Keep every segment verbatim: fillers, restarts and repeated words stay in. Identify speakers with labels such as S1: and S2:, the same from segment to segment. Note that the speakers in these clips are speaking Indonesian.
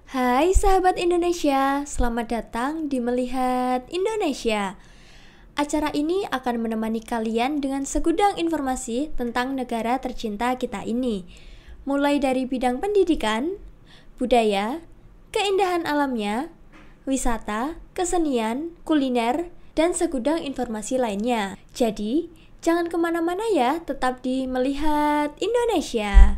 S1: Hai sahabat Indonesia, selamat datang di Melihat Indonesia. Acara ini akan menemani kalian dengan segudang informasi tentang negara tercinta kita ini. Mulai dari bidang pendidikan, budaya, keindahan alamnya, wisata, kesenian, kuliner, dan segudang informasi lainnya. Jadi, jangan kemana-mana ya, tetap di Melihat Indonesia.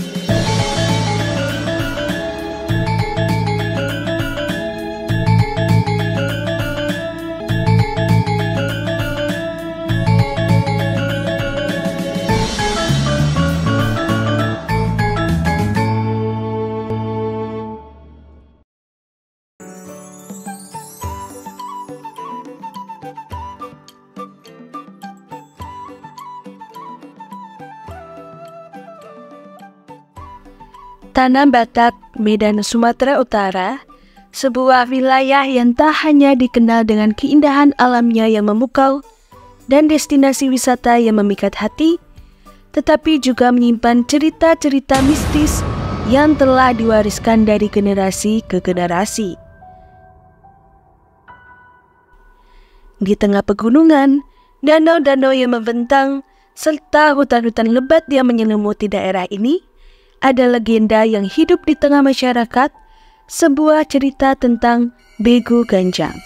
S2: Tanah Batak, Medan, Sumatera Utara, sebuah wilayah yang tak hanya dikenal dengan keindahan alamnya yang memukau dan destinasi wisata yang memikat hati, tetapi juga menyimpan cerita-cerita mistis yang telah diwariskan dari generasi ke generasi. Di tengah pegunungan, danau-danau yang membentang, serta hutan-hutan lebat yang menyelimuti daerah ini, ada legenda yang hidup di tengah masyarakat, sebuah cerita tentang Begu Ganjang.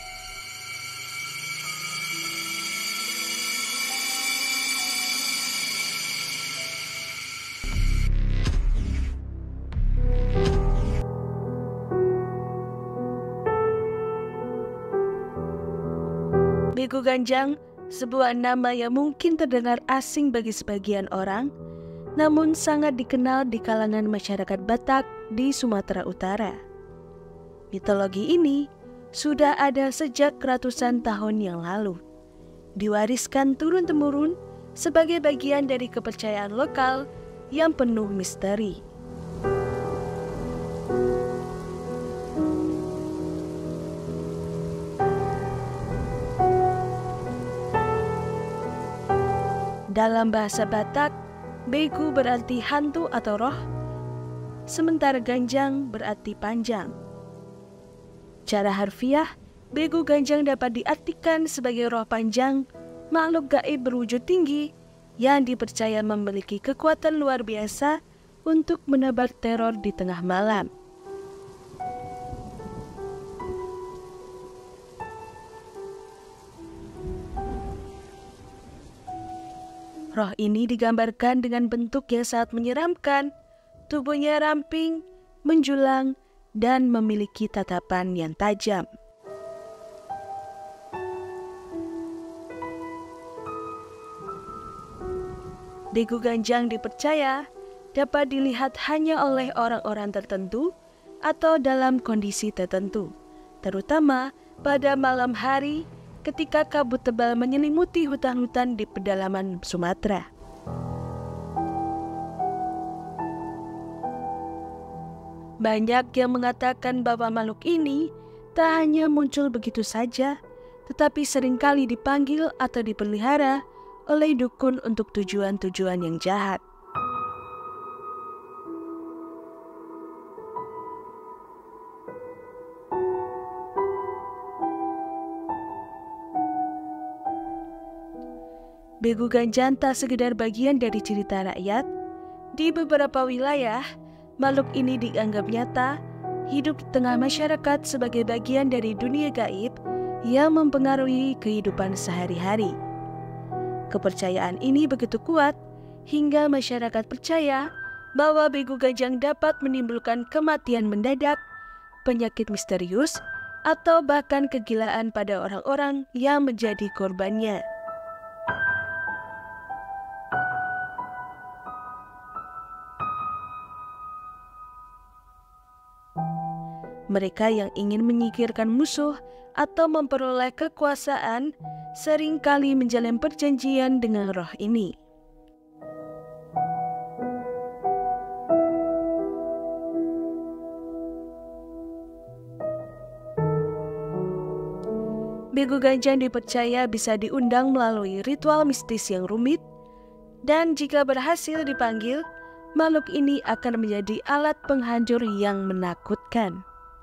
S2: Begu Ganjang, sebuah nama yang mungkin terdengar asing bagi sebagian orang, namun sangat dikenal di kalangan masyarakat Batak di Sumatera Utara. Mitologi ini sudah ada sejak ratusan tahun yang lalu, diwariskan turun-temurun sebagai bagian dari kepercayaan lokal yang penuh misteri. Dalam bahasa Batak, Begu berarti hantu atau roh, sementara Ganjang berarti panjang. Cara harfiah, Begu Ganjang dapat diartikan sebagai roh panjang, makhluk gaib berwujud tinggi yang dipercaya memiliki kekuatan luar biasa untuk menebar teror di tengah malam. Roh ini digambarkan dengan bentuk yang sangat menyeramkan, tubuhnya ramping, menjulang, dan memiliki tatapan yang tajam. Begu Ganjang dipercaya dapat dilihat hanya oleh orang-orang tertentu atau dalam kondisi tertentu, terutama pada malam hari ketika kabut tebal menyelimuti hutan-hutan di pedalaman Sumatera. Banyak yang mengatakan bahwa makhluk ini tak hanya muncul begitu saja, tetapi seringkali dipanggil atau dipelihara oleh dukun untuk tujuan-tujuan yang jahat. Begu Ganjang tak sekedar bagian dari cerita rakyat. Di beberapa wilayah, makhluk ini dianggap nyata, hidup di tengah masyarakat sebagai bagian dari dunia gaib yang mempengaruhi kehidupan sehari-hari. Kepercayaan ini begitu kuat hingga masyarakat percaya bahwa Begu Ganjang dapat menimbulkan kematian mendadak, penyakit misterius, atau bahkan kegilaan pada orang-orang yang menjadi korbannya. Mereka yang ingin menyingkirkan musuh atau memperoleh kekuasaan seringkali menjalin perjanjian dengan roh ini. Begu Ganjang dipercaya bisa diundang melalui ritual mistis yang rumit, dan jika berhasil dipanggil, makhluk ini akan menjadi alat penghancur yang menakutkan.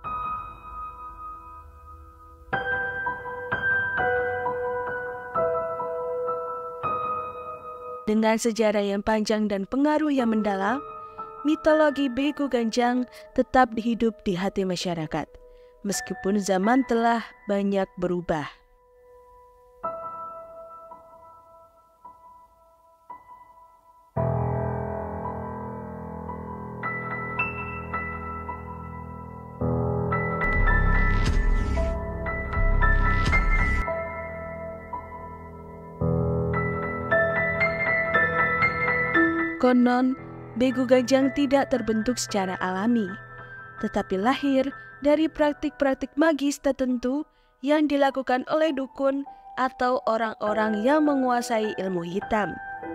S2: Dengan sejarah yang panjang dan pengaruh yang mendalam, mitologi Bego Ganjang tetap hidup di hati masyarakat, meskipun zaman telah banyak berubah. Konon, Bego Ganjang tidak terbentuk secara alami, tetapi lahir dari praktik-praktik magis tertentu yang dilakukan oleh dukun atau orang-orang yang menguasai ilmu hitam.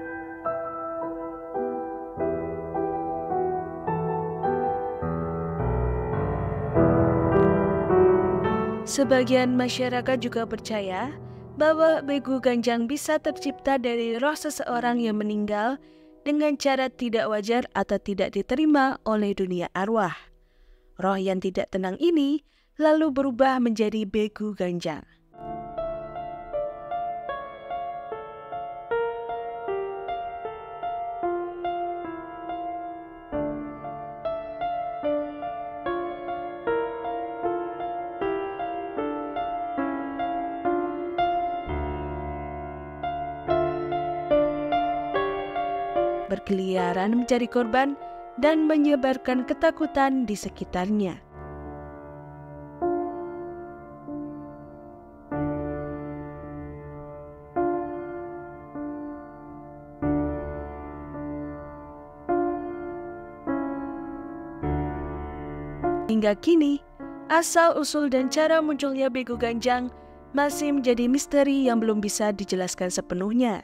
S2: Sebagian masyarakat juga percaya bahwa Bego Ganjang bisa tercipta dari roh seseorang yang meninggal dengan cara tidak wajar atau tidak diterima oleh dunia arwah. Roh yang tidak tenang ini lalu berubah menjadi Bego Ganjang. Berkeliaran mencari korban dan menyebarkan ketakutan di sekitarnya. Hingga kini, asal-usul dan cara munculnya Bego Ganjang masih menjadi misteri yang belum bisa dijelaskan sepenuhnya.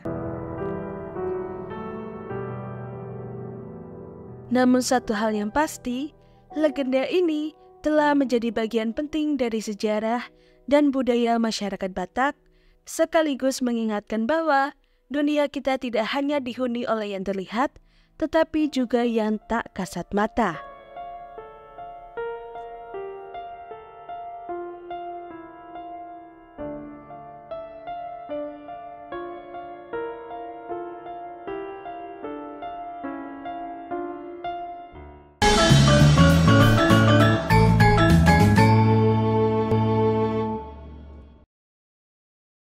S2: Namun satu hal yang pasti, legenda ini telah menjadi bagian penting dari sejarah dan budaya masyarakat Batak, sekaligus mengingatkan bahwa dunia kita tidak hanya dihuni oleh yang terlihat, tetapi juga yang tak kasat mata.